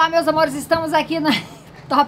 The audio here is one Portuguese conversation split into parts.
Olá, meus amores, estamos aqui na Top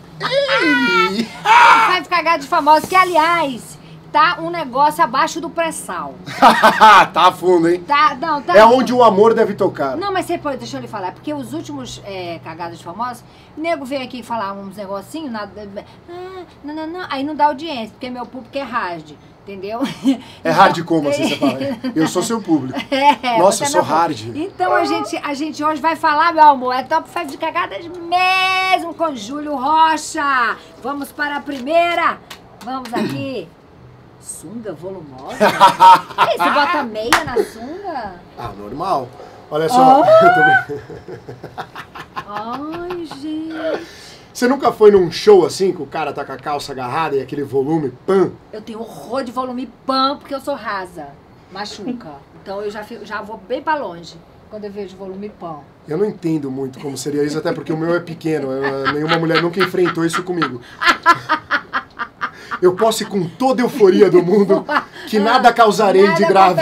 5 cagadas de famosos, que aliás, tá um negócio abaixo do pré-sal. Tá a fundo, hein? Tá, não, tá. É onde o amor deve tocar. Não, mas você pode, deixa eu lhe falar, porque os últimos cagadas de famosos, o nego veio aqui falar uns negocinhos, não, aí não dá audiência, porque meu público é hard. Entendeu? É hard como assim você fala? Eu sou seu público. Nossa, eu sou hard. Então a gente hoje vai falar, meu amor, é Top 5 de cagadas mesmo com Júlio Rocha. Vamos para a primeira. Vamos aqui. Sunga volumosa? E você bota meia na sunga? Ah, normal. Olha só. Ai, gente. Você nunca foi num show assim, que o cara tá com a calça agarrada e aquele volume pam? Eu tenho horror de volume pam, porque eu sou rasa. Machuca. Então eu já vou bem pra longe quando eu vejo volume pam. Eu não entendo muito como seria isso, até porque o meu é pequeno. Nenhuma mulher nunca enfrentou isso comigo. Eu posso ir com toda a euforia do mundo, que nada causarei de grave.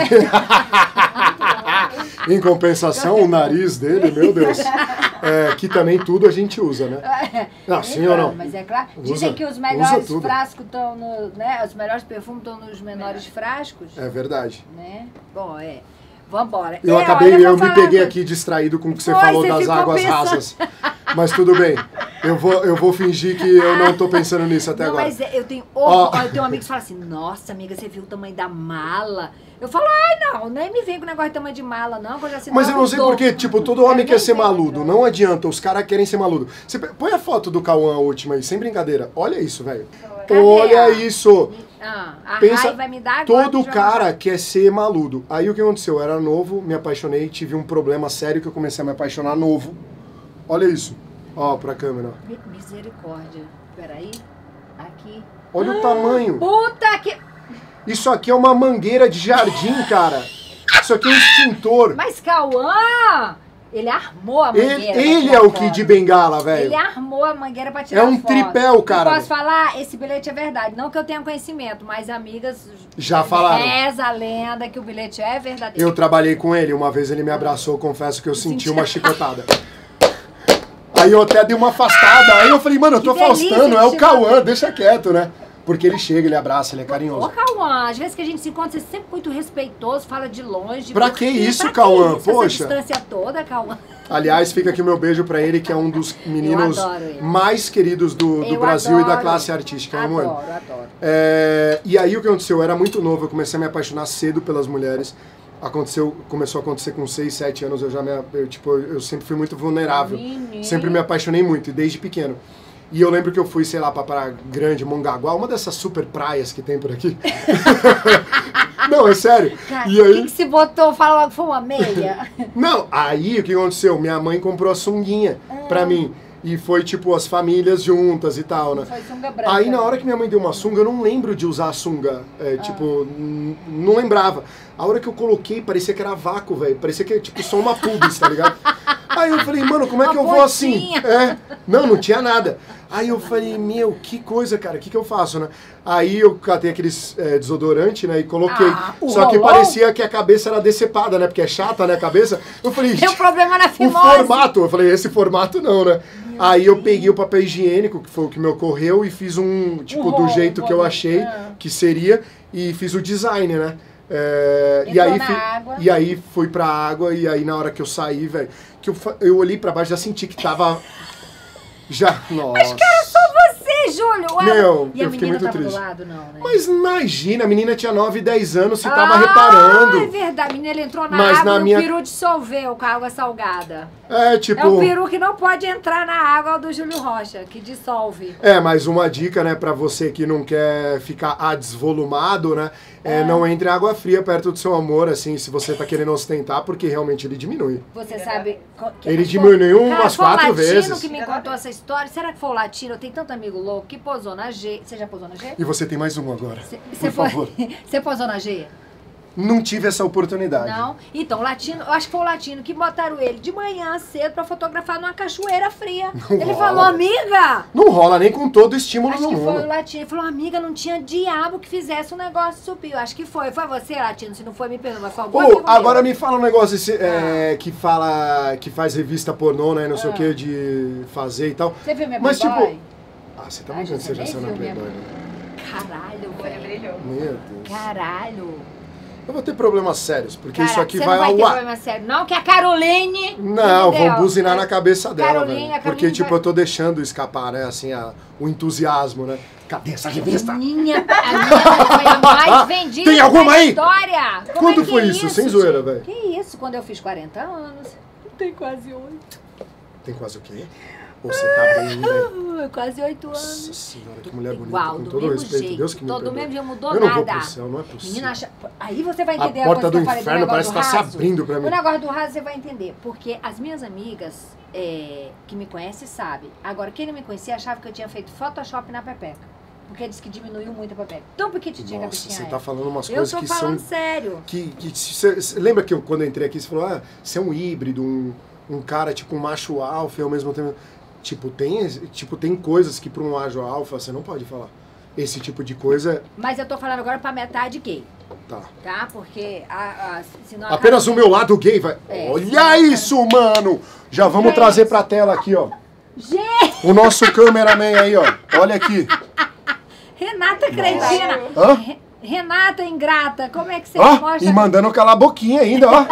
Em compensação, o nariz dele, meu Deus. Que também tudo a gente usa, né? Não, sim ou não? Mas é claro. Usa, dizem que os melhores frascos estão no... né? Os melhores perfumes estão nos menores frascos. É verdade. Né? Bom, vambora. Eu me peguei aqui distraído com o que você falou das águas rasas. Mas tudo bem. Eu vou fingir que eu não tô pensando nisso até agora. Mas eu tenho um amigo que fala assim, nossa, amiga, você viu o tamanho da mala? Eu falo, não, nem me vem com o negócio de tamanho de mala, não. Mas eu não sei porque, tipo, todo homem quer ser maludo. Não adianta, os caras querem ser maludo. Você põe a foto do Cauã, a última aí, sem brincadeira. Olha isso, velho. Olha isso. Pensa, vai me dar todo cara quer ser maludo. Aí o que aconteceu? Eu era novo, me apaixonei, tive um problema sério que eu comecei a me apaixonar novo. Olha isso. Ó, pra câmera. Misericórdia. Peraí. Aqui. Olha o tamanho. Puta que... Isso aqui é uma mangueira de jardim, cara. Isso aqui é um extintor. Mas Cauã, ele armou a mangueira. Ele é o Kid Bengala, velho. Ele armou a mangueira pra tirar foto. É um tripé, cara. Eu posso falar, esse bilhete é verdade. Não que eu tenha conhecimento, mas amigas já falaram. Reza a lenda que o bilhete é verdadeiro. Eu trabalhei com ele. Uma vez ele me abraçou, confesso que eu senti uma chicotada. Aí eu até dei uma afastada. Aí eu falei, mano, eu tô afastando. É o Cauã, deixa quieto, né? Porque ele chega, ele abraça, ele é carinhoso. Ô, Cauã, às vezes que a gente se encontra, você é sempre muito respeitoso, fala de longe. Pra que isso, Cauã? Poxa. Essa distância toda, Cauã. Aliás, fica aqui o meu beijo pra ele, que é um dos meninos mais queridos do Brasil e da classe artística. Eu amo ele. Adoro. E aí o que aconteceu? Eu era muito novo, eu comecei a me apaixonar cedo pelas mulheres. Começou a acontecer com 6, 7 anos, eu sempre fui muito vulnerável. Sempre me apaixonei muito, desde pequeno. E eu lembro que eu fui, sei lá, pra Praia Grande, Mongaguá, uma dessas super praias que tem por aqui. Não, é sério. Cara, e aí... O que você botou? Fala logo, foi uma meia? Não, aí o que aconteceu? Minha mãe comprou a sunguinha pra mim. E foi, tipo, as famílias juntas e tal, né? Foi sunga branca. Aí, na hora que minha mãe deu uma sunga, eu não lembro de usar a sunga. Tipo, não lembrava. A hora que eu coloquei, parecia que era vácuo, velho. Parecia que era, tipo, só uma pubis, tá ligado? Aí eu falei, mano, como é que eu vou assim? Não tinha nada. Aí eu falei, meu, que coisa, cara, o que eu faço, né? Aí eu catei aqueles desodorante, né, e coloquei. Só que parecia que a cabeça era decepada, né, porque é chata, né, a cabeça. Eu falei, tem um problema na fimose. O formato, eu falei, esse formato não, né? Aí eu peguei o papel higiênico, que foi o que me ocorreu, e fiz do jeito que eu achei que seria, e fiz o design, né? E aí fui pra água, e aí na hora que eu saí, velho, que eu olhei pra baixo, já senti que tava... Nossa. Mas cara, só você, Júlio. Meu, e a eu fiquei menina muito tava triste. Do lado, não, né? Mas imagina, a menina tinha 9, 10 anos, você tava reparando. É verdade, a menina entrou na água e o peru dissolveu com a água salgada. Tipo... É o peru que não pode entrar na água do Júlio Rocha, que dissolve. Mas uma dica, né, pra você que não quer ficar desvolumado, né, não entre em água fria perto do seu amor, assim, se você tá querendo ostentar, porque realmente ele diminui. Você sabe... Ele diminuiu umas 4 vezes. Foi o Latino que me contou essa história. Será que foi o Latino? Eu tenho tanto amigo louco que posou na G. Você já posou na G? E você tem mais um agora, por favor. Você posou na G? Não tive essa oportunidade. Não? Então, latino, eu acho que foi o latino que botaram ele de manhã cedo pra fotografar numa cachoeira fria. Ele rola, falou, amiga... Não rola nem com todo o estímulo Acho do que mundo. foi o latino. Ele falou, amiga, não tinha diabo que fizesse um negócio subir. Eu acho que foi. Foi você, latino? Se não foi, me perdoa. Mas foi algum amigo agora meu. me fala um negócio que faz revista pornô, né? Não sei o que, de fazer e tal. Você viu minha Mas Playboy? tipo... você tá mandando que você já saiu na Playboy, né? Caralho, velho. Meu Deus. Caralho. Eu vou ter problemas sérios, porque Caraca, isso aqui você vai não vai ao ter ar. problema sério, não, que a Caroline... Não, entendeu? vão buzinar na cabeça dela, Caroline, velho. a Porque, Caroline tipo, vai- eu tô deixando escapar, né, assim, o entusiasmo, né? Cadê essa revista? A minha foi a mais vendida Tem alguma da aí? história. Como Quando é que foi é isso? Sem zoeira, gente? velho. Que isso? Quando eu fiz 40 anos. Tem quase 8. Tem quase o quê? Você tá bem, velho. Quase 8 anos. Nossa senhora, que mulher bonita. Igual, Com do todo o mesmo respeito, jeito. Deus que me Todo perdoe. mesmo dia mudou Eu não nada. vou pro céu, não é possível. Menina, aí você vai entender A a porta coisa do que eu falei inferno negócio parece do que tá se raso. abrindo pra mim. O negócio do raso você vai entender. Porque as minhas amigas que me conhecem sabem. Agora, quem não me conhecia achava que eu tinha feito Photoshop na pepeca. Porque disse que diminuiu muito a pepeca. Tão pequitinha que a Nossa, bichinha você é. tá falando umas Eu coisas tô que falando são... sério. Você lembra que quando eu entrei aqui, você falou, você é um híbrido, um cara tipo um macho alfa e ao mesmo tempo... tem coisas que para um macho alfa você não pode falar. Esse tipo de coisa... Mas eu tô falando agora pra metade gay. Tá. Tá? Porque senão Apenas o meu lado gay vai... É, Olha isso, mano! Já vamos Gente. trazer pra tela aqui, ó. Gente, O nosso cameraman aí, ó. Olha aqui. Renata cretina. Hã? Renata ingrata, como é que você Ó, mostra? e mandando calar a boquinha ainda, ó.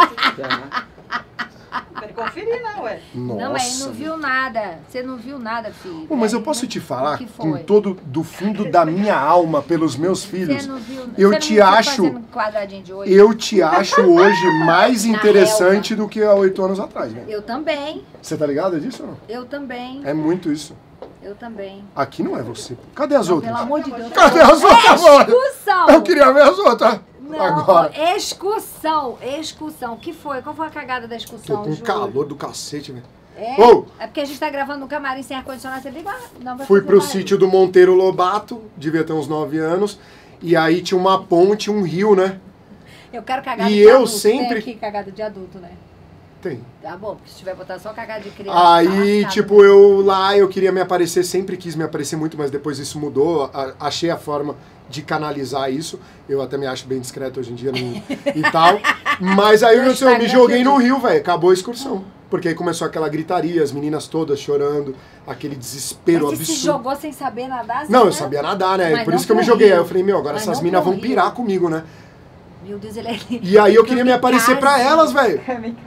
Tem que conferir, não, ué. Não, mas não viu nada. Você não viu nada, filho. Mas eu Aí, posso né? te falar, O que com foi? todo do fundo da minha alma, pelos meus filhos, Você não viu, eu você te não viu acho... fazendo quadradinho de oito? Eu te acho hoje mais Na interessante do que há 8 anos atrás, né? Eu também, Você tá ligado disso ou não? eu também, É muito isso. eu também. Aqui não é você. Cadê as Não, outras? pelo amor de Deus. Cadê as outras, mano? Excursão! Eu queria ver as outras. Não, Agora. excursão. O que foi? Qual foi a cagada da Tô excursão, com Júlio? calor do cacete, velho. É? Ô! É porque a gente tá gravando no camarim sem ar-condicionado, você liga, não vai Fui fazer pro barulho. sítio do Monteiro Lobato, devia ter uns 9 anos. E aí tinha uma ponte, um rio, né? Eu quero cagada E de eu adulto. sempre- Tem aqui cagada de adulto, né? Tem. Tá bom, porque se tiver botar só cagada de criança... tá Aí, lascado, tipo, né? eu queria me aparecer, sempre quis me aparecer muito, mas depois isso mudou. Achei a forma de canalizar isso. Eu até me acho bem discreto hoje em dia e tal. Mas aí No eu me Instagram, joguei no acredito. rio, velho. Acabou a excursão. Porque aí começou aquela gritaria, as meninas todas chorando, aquele desespero Mas você se absurdo. jogou sem saber nadar? assim, Não, eu né? sabia nadar, né? Mas Por não isso que eu me pro joguei. rio. Aí eu falei, meu, agora Mas essas não minas pro vão rio. pirar comigo, né? Meu Deus, ele é... E aí eu queria me aparecer pra elas, velho.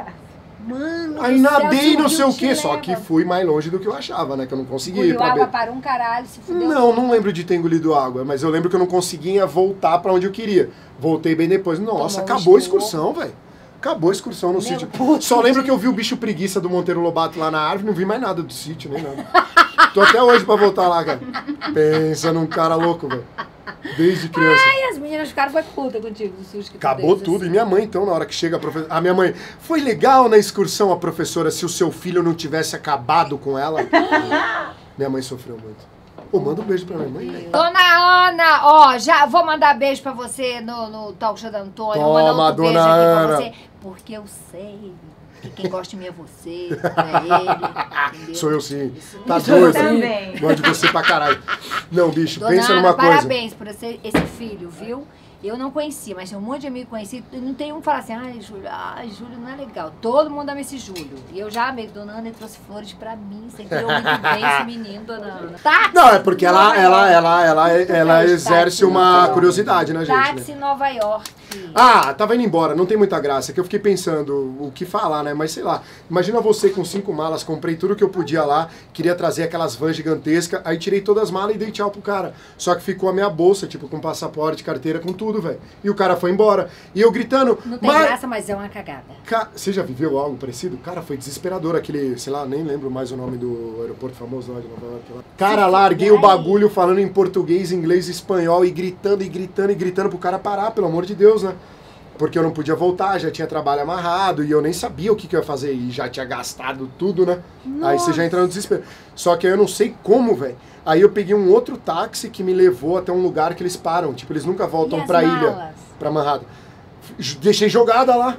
Mano Aí do céu, nadei, se não o sei o rio quê, te só leva. que fui mais longe do que eu achava, né? Que eu não conseguia ir Engoliu pra água beira. para um caralho, se fudeu. Não lembro de ter engolido água, mas eu lembro que eu não conseguia voltar pra onde eu queria. Voltei bem depois. Nossa, Tomou um acabou a esporro. excursão, velho. Acabou a excursão no Meu sítio. puto. Só lembro que eu vi o bicho preguiça do Monteiro Lobato lá na árvore, não vi mais nada do sítio, nem nada. Tô até hoje pra voltar lá, cara. Pensa num cara louco, velho. Desde criança. Ai, as meninas ficaram foi puta contigo do susto que tu Acabou deu, tudo. assim. E minha mãe, então, na hora que chega a professora... A minha mãe, foi legal na excursão a professora se o seu filho não tivesse acabado com ela? Minha mãe sofreu muito. Pô, manda um beijo pra minha mãe, velho. Dona Ana, ó, já vou mandar beijo pra você no Talk Show da Antônia. Vou mandar Toma, outro beijo dona aqui Ana. pra você. Porque eu sei que quem gosta de mim é você, não é ele. Entendeu? Sou eu sim. Isso Tá mesmo. doido? também. Gosto de você pra caralho. Não, bicho, Dona pensa Ana, numa coisa. parabéns por esse filho, viu? Eu não conhecia, mas tem um monte de amigo conhecido. Não tem um que fala assim, Júlio não é legal. Todo mundo ama esse Júlio. E eu já amei. Dona Ana trouxe flores pra mim. Você criou muito bem esse menino, Dona Ana. Táxi, Não, é porque Nova ela York. exerce uma curiosidade na gente, né? Táxi Nova York. Ah, tava indo embora, não tem muita graça, que eu fiquei pensando o que falar, né? Mas sei lá, imagina você com 5 malas, comprei tudo que eu podia lá, queria trazer aquelas vans gigantescas, aí tirei todas as malas e dei tchau pro cara. Só que ficou a minha bolsa, tipo, com passaporte, carteira, com tudo, velho. E o cara foi embora. E eu gritando... Não tem graça, mas é uma cagada. Você já viveu algo parecido? Cara, foi desesperador aquele, sei lá, nem lembro mais o nome do aeroporto famoso lá de Nova York. Lá. Cara, larguei o bagulho falando em português, inglês, espanhol e gritando pro cara parar, pelo amor de Deus, né? Porque eu não podia voltar, já tinha trabalho amarrado e eu nem sabia o que eu ia fazer e já tinha gastado tudo, né? Aí você já entra no desespero. Só que eu não sei como, velho. Aí eu peguei um outro táxi que me levou até um lugar que eles param. Tipo, eles nunca voltam E as pra ilha, malas? pra Manhattan. Deixei jogada lá.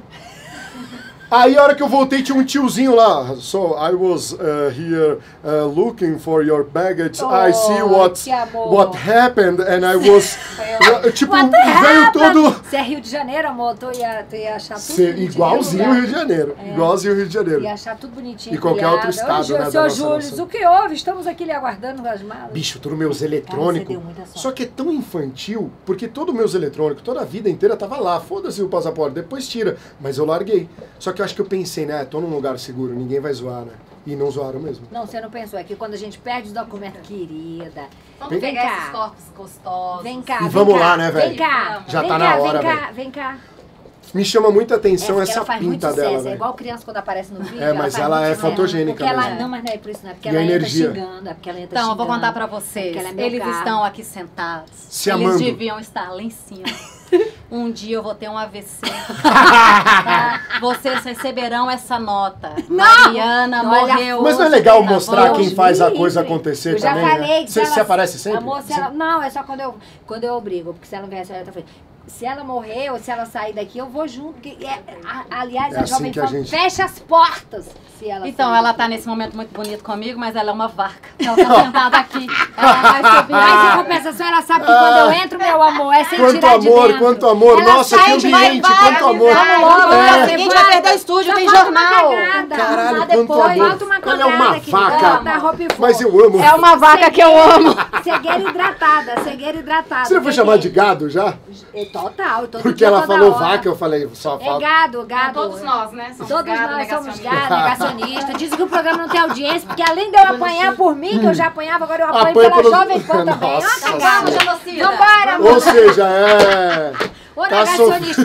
Aí a hora que eu voltei tinha um tiozinho lá. So I was here looking for your baggage. I see what happened and I was tipo veio todo. Você é Rio de Janeiro, amor? Tu ia achar tudo igualzinho o Rio de Janeiro. Igualzinho o Rio de Janeiro. Ia achar tudo bonitinho. E qualquer outro estado, né? Seu Júlio, o que houve? Estamos aqui lhe aguardando as malas. Bicho, todos meus eletrônicos. Só que é tão infantil, porque todos meus eletrônicos, toda a vida inteira tava lá. Foda-se o passaporte, depois tira. Mas eu larguei. Só que eu acho que eu pensei, né? Tô num lugar seguro, ninguém vai zoar, né? E não zoaram mesmo. Não, você não pensou. É que quando a gente perde os documentos, querida. Vamos pegar esses corpos gostosos. Vem cá, e vamos lá, né, velho? Vem cá. Já tá na hora, velho. Vem cá. Me chama muita atenção essa ela faz pinta muito dela, sucesso. velho. É igual criança quando aparece no vídeo. É, mas ela é fotogênica mesmo. Não, mas não é por isso, não. É porque E ela a entra energia. xingando. É porque ela entra Então, eu xingando. vou contar pra vocês. Eles estão aqui sentados. Se Eles amando. deviam estar lá em cima. Um dia eu vou ter um AVC. Tá? Vocês receberão essa nota. Mariana morreu. Mas não é legal mostrar Deus quem faz a livre. coisa acontecer Eu já também, falei né? que Você ela- se aparece sempre? Amor, se ela, não, é só quando eu obrigo, porque se ela não vier, ela tá falando. Se ela morrer ou se ela sair daqui, eu vou junto. Porque aliás, É a assim Jovem que a Pan gente- fecha as portas se ela Então, sair ela daqui. tá nesse momento muito bonito comigo, mas ela é uma vaca. Ela tá sentada aqui. Ela vai subir. Mas em compensação, ela sabe que quando eu entro, meu amor, é sem Quanto tirar de amor, dentro. quanto amor. Ela Nossa, sai que de ambiente, vai, quanto amor. Vamos logo, É. no dia seguinte vai perder o estúdio, tem jornal. Caralho, Lá quanto depois. amor. Falta uma Ela é uma cagada, querida. vaca. Bota a roupa e fogo. Mas eu amo. É uma vaca que eu amo. Cegueira hidratada, cegueira hidratada. Você não foi chamar de gado já? Total, todo Porque dia, ela toda falou hora. vaca, eu falei, só É falta. gado. Todos nós, né? Somos Todos gado, nós somos negacionista. gado, negacionista. Dizem que o programa não tem audiência, porque além de eu apanhar por mim, que eu já apanhava, agora eu apanho Apanha pela pelos- Jovem Pan também. Ó, Nossa cagada. Vamos, genocida. Vambora, amor. Ou seja, é. Ô, tá negacionista,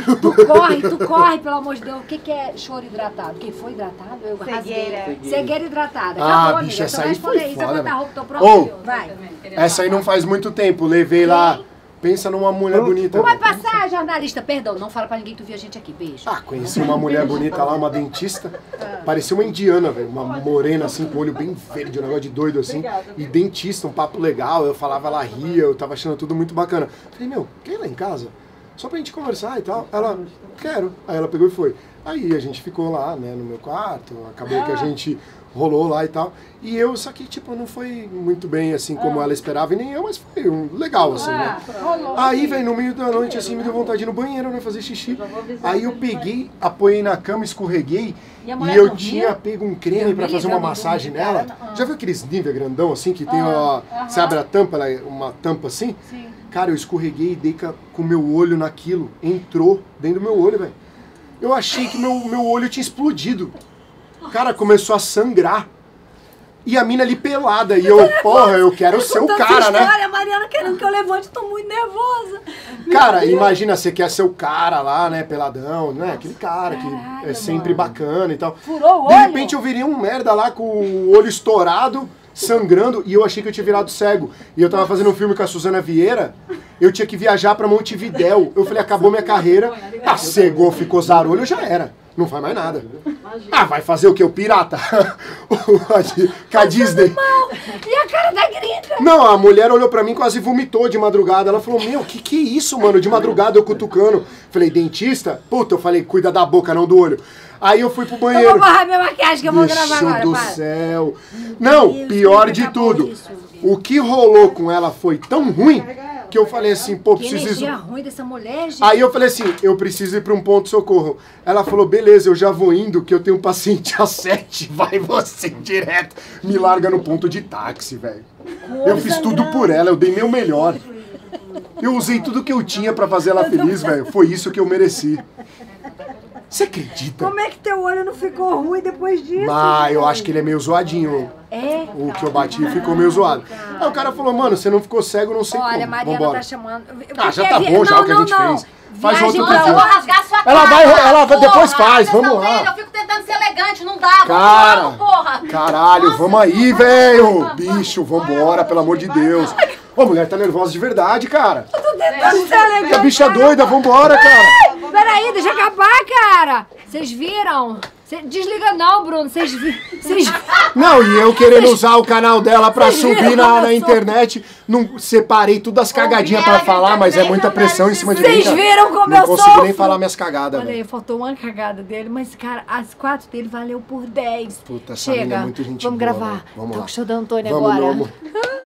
tu corre, pelo amor de Deus. O que é choro hidratado? Quem foi hidratado? Eu rasguei. Cegueira hidratada. Ah, Acabou, bicho, amiga. essa Então aí responde foi isso. foda, Eu vou botar velho. roupa, tô pronto. Ô, Vai. Essa aí não faz muito tempo. Levei lá. Pensa numa mulher bonita. Vai passar, jornalista. Perdão, não fala pra ninguém que tu viu a gente aqui. Beijo. Ah, conheci uma mulher bonita lá, uma dentista. Parecia uma indiana, velho. Uma morena, assim, com o olho bem verde, um negócio de doido, assim. E dentista, um papo legal. Eu falava, ela ria, eu tava achando tudo muito bacana. Falei, meu, quer ir lá em casa? Só pra gente conversar e tal. Ela, quero. Aí ela pegou e foi. Aí a gente ficou lá, né, no meu quarto. Acabou que a gente rolou lá e tal. E eu, só que, tipo, não foi muito bem, assim, como ela esperava. E nem eu, mas foi legal, assim, né? Aí, velho, no meio da noite, assim, me deu vontade de ir no banheiro, né, fazer xixi. Aí eu peguei, apoiei na cama, escorreguei. E a E mulher eu dormia? tinha pego um creme pra fazer uma massagem nela. Já viu aqueles nível grandão, assim, que tem, ó... Você abre a tampa, ela é uma tampa assim? Sim. Cara, eu escorreguei e dei com o meu olho naquilo. Entrou dentro do meu olho, velho. Eu achei que meu olho tinha explodido. Cara, começou a sangrar. E a mina ali pelada. E eu, porra, eu quero ser o cara, né? Olha, a Mariana querendo que eu levante, tô muito nervosa. Cara, imagina, você quer ser o cara lá, né, peladão, né? Aquele cara que Caralho, é sempre mano. bacana e tal. Furou o De olho? repente eu virei um merda lá com o olho estourado, sangrando, e eu achei que eu tinha virado cego. E eu tava fazendo um filme com a Suzana Vieira, eu tinha que viajar pra Montevidéu. Eu falei, acabou minha carreira, cegou, ficou zarolho, já era. Não faz mais nada. Ah, vai fazer o quê? O pirata? Com a Disney. E a cara da gringa? Não, a mulher olhou pra mim e quase vomitou de madrugada. Ela falou, meu, que é isso, mano? De madrugada eu cutucando. Falei, dentista? Puta, eu falei, cuida da boca, não do olho. Aí eu fui pro Eu banheiro. vou borrar minha maquiagem que eu vou gravar Bicho agora, do para. céu. Não, Deus, pior como de acabou tudo. isso? O que rolou com ela foi tão ruim que eu falei assim, pô, Que preciso... energia ruim dessa mulher, gente. Aí eu falei assim, eu preciso ir pra um ponto de socorro. Ela falou, beleza, eu já vou indo, que eu tenho um paciente às 7, vai você direto. Me larga no ponto de táxi, velho. Eu fiz tudo por ela, eu dei meu melhor. Eu usei tudo que eu tinha pra fazer ela feliz, velho. Foi isso que eu mereci. Você acredita? Como é que teu olho não ficou ruim depois disso? Ah, eu acho que ele é meio zoadinho. É? O que eu bati ficou meio zoado. Aí o cara falou, mano, você não ficou cego, não sei Olha, como. a Mariana Vambora. tá chamando. Ah, já tá bom já o que a gente fez. Faz Viagem outro pra vídeo. Eu vou rasgar sua cara. Ela vai, depois porra. faz, Vocês vamos tão lá. vendo? Eu fico tentando ser elegante, não dá. Cara, Vamos, porra. caralho, vamos aí, velho. Bicho, vambora, pelo amor de Deus. Ô, a mulher tá nervosa de verdade, cara. Tô tentando ser elegante. Que bicha doida, vambora, cara. Peraí, deixa eu acabar, cara. Vocês viram? Desliga não, Bruno. Vocês Não, e eu querendo usar o canal dela pra subir na internet. Não separei tudo as cagadinhas pra falar, mas é muita pressão em cima de mim. Vocês viram como eu Não sou? consegui nem falar minhas cagadas, Olha aí, velho. faltou uma cagada dele, mas, cara, as 4 dele valeu por 10. Puta, essa mina Chega, é muito gente vamos boa, gravar. velho. Vamos Talk lá. show da Antônia Vamos, agora. meu amor.